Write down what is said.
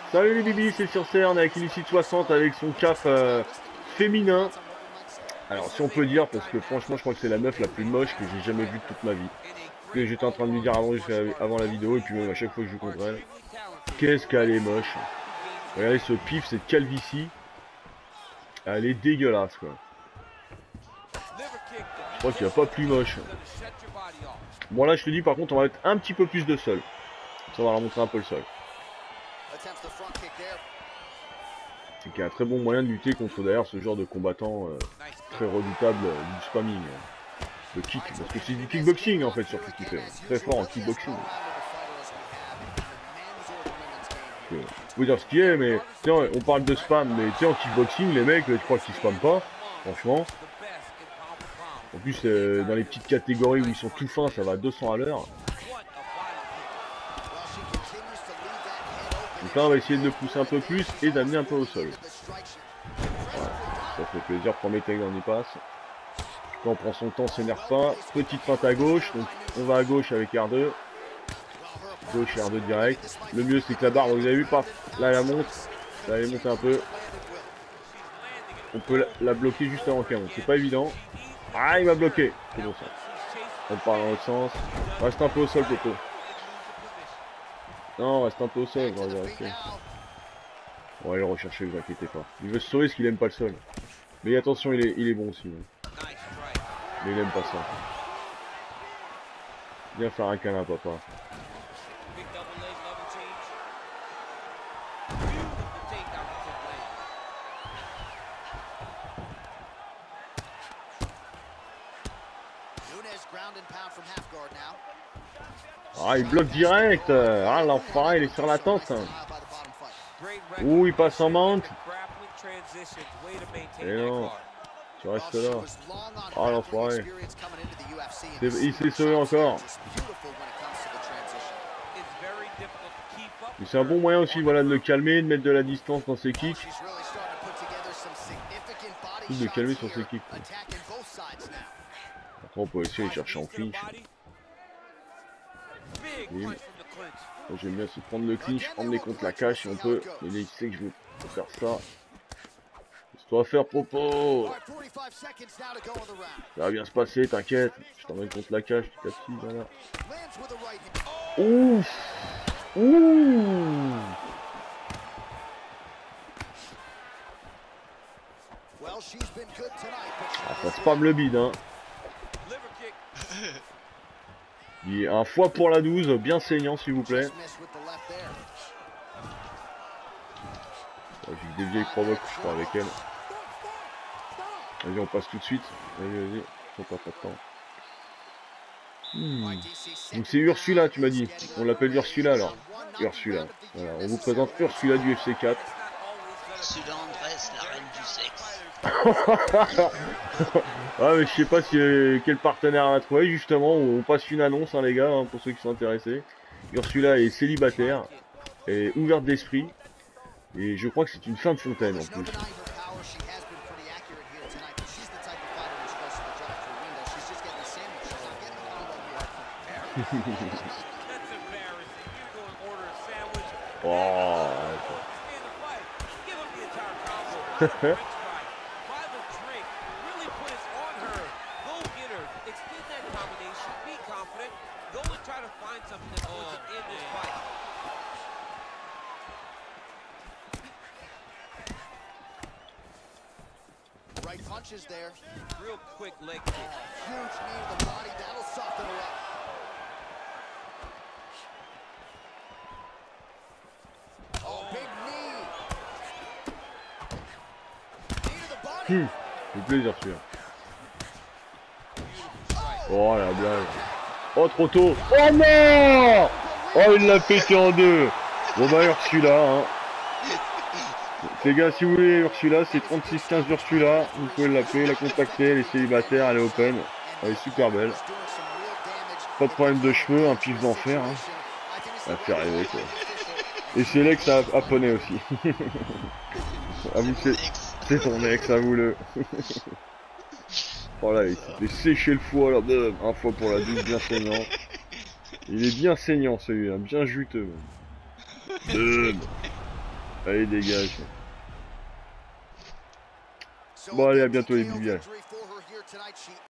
Salut les bibis, c'est sur CERN avec Illicit 60 avec son CAF féminin. Alors si on peut dire, parce que franchement je crois que c'est la meuf la plus moche que j'ai jamais vue de toute ma vie. Que j'étais en train de lui dire avant la vidéo et puis même à chaque fois que je joue contre elle. Qu'est-ce qu'elle est moche. Regardez ce pif, cette calvitie. Elle est dégueulasse quoi. Je crois qu'il n'y a pas plus moche. Bon là je te dis par contre on va mettre un petit peu plus de sol. Ça va leur montrer un peu le sol. C'est qu'il y a un très bon moyen de lutter contre d'ailleurs ce genre de combattant très redoutable du spamming. Le kick, parce que c'est du kickboxing en fait surtout qu'il fait. Très fort en kickboxing. Faut dire ce qui est, mais on parle de spam, mais tu sais en kickboxing les mecs, je crois qu'ils spamment pas, franchement. En plus dans les petites catégories où ils sont tout fins, ça va à 200 à l'heure. Donc là on va essayer de le pousser un peu plus et d'amener un peu au sol. Voilà. Ça fait plaisir, premier takedown y passe. Quand on prend son temps, s'énerve pas. Petite feinte à gauche, donc on va à gauche avec R2. Gauche R2 direct. Le mieux c'est que la barre, vous avez vu, paf, là elle monte. Là elle monte un peu. On peut la bloquer juste avant qu'elle monte. C'est pas évident. Ah il m'a bloqué. C'est bon ça. On part dans l'autre sens. Reste un peu au sol Coco. Non, reste un peu au sol, on va rester. On va aller le rechercher, vous inquiétez pas. Il veut se sauver parce qu'il aime pas le sol. Mais attention, il est bon aussi. Mais il aime pas ça. Viens faire un câlin, papa. Ah, il bloque direct. Ah, l'enfoiré, il est sur la tente. Ouh, il passe en mount. Et non, tu restes là. Ah, l'enfoiré. Il s'est sauvé encore. C'est un bon moyen aussi, voilà, de le calmer, de mettre de la distance dans ses kicks. De le calmer sur ses kicks. Après, on peut aussi aller chercher en clinch. J'aime bien se prendre le clinch, emmener contre la cage si on peut. Mais là, il sait que je veux faire ça. Laisse-toi faire, Popo. Ça va bien se passer, t'inquiète. Je t'emmène contre la cage petit à petit, voilà. Ouf. Ouh. Ah, ça spam le bide, hein. Il est un foie pour la 12, bien saignant s'il vous plaît. J'ai que des vieilles provoques, je crois, avec elle. Vas-y, on passe tout de suite. Vas-y, on perd pas de temps. Donc c'est Ursula, tu m'as dit. On l'appelle Ursula alors. Ursula. Voilà, on vous présente Ursula du FC 4. Ursula Andress, la reine du sexe. Ah mais je sais pas si quel partenaire on a trouvé justement. On passe une annonce hein, les gars, hein, pour ceux qui sont intéressés. Ursula est célibataire et ouverte d'esprit. Et je crois que c'est une femme fontaine en plus. Oh, Right punches there. Real quick leg kick. Huge knee to the body. That'll soften her up. Oh, big knee. Knee to the body. c'est plaisir celui-là. Oh la blague. Oh trop tôt. Oh non. Oh il l'a pété en deux. Bon bah Ursula hein. Les gars, si vous voulez Ursula, c'est 3615 Ursula. Vous pouvez l'appeler, la contacter, elle est célibataire, elle est open. Elle est super belle. Pas de problème de cheveux, un pif d'enfer. Hein. Ça fait rêver quoi. Et c'est l'ex à poney aussi. Ah vous c'est ton ex, avoue-le. Voilà, il s'est fait sécher le foie là, un foie pour la douce, bien saignant. Il est bien saignant celui-là, bien juteux. Allez, dégage. Bon, allez, à bientôt les billes.